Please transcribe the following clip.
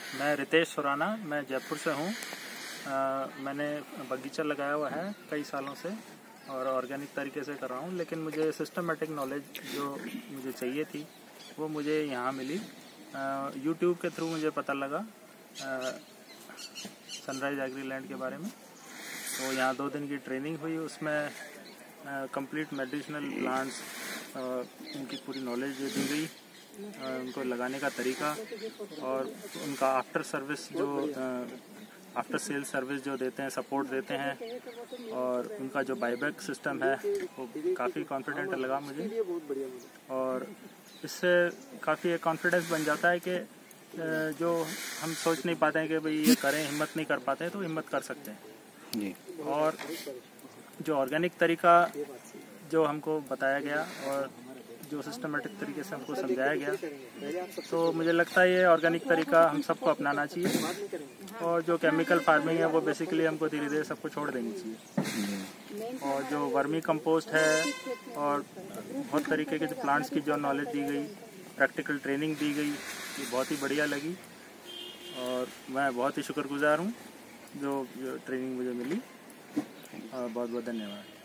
मैं रितेश सुराना, मैं जयपुर से हूँ। मैंने बगीचा लगाया हुआ है कई सालों से और ऑर्गेनिक तरीके से कर रहा हूँ, लेकिन मुझे सिस्टमेटिक नॉलेज जो मुझे चाहिए थी वो मुझे यहाँ मिली। यूट्यूब के थ्रू मुझे पता लगा सनराइज एग्रीलैंड के बारे में। तो यहाँ 2 दिन की ट्रेनिंग हुई, उसमें कंप्लीट मेडिसिनल प्लांट्स उनकी पूरी नॉलेज दी गई, उनको लगाने का तरीका और उनका आफ्टर सेल सर्विस जो देते हैं, सपोर्ट देते हैं, और उनका जो बाईबैक सिस्टम है वो काफ़ी कॉन्फिडेंट लगा मुझे। और इससे काफ़ी एक कॉन्फिडेंस बन जाता है कि जो हम सोच नहीं पाते हैं कि भाई ये करें, हिम्मत नहीं कर पाते हैं, तो हिम्मत कर सकते हैं जी। और जो ऑर्गेनिक तरीका जो हमको बताया गया और जो सिस्टमेटिक तरीके से हमको समझाया गया, तो मुझे लगता है ये ऑर्गेनिक तरीका हम सबको अपनाना चाहिए। और जो केमिकल फार्मिंग है वो बेसिकली हमको धीरे धीरे सबको छोड़ देनी चाहिए। और जो वर्मी कंपोस्ट है और बहुत तरीके के जो प्लांट्स की जो नॉलेज दी गई, प्रैक्टिकल ट्रेनिंग दी गई, ये बहुत ही बढ़िया लगी और मैं बहुत ही शुक्रगुजार हूँ जो ट्रेनिंग मुझे मिली। बहुत बहुत धन्यवाद।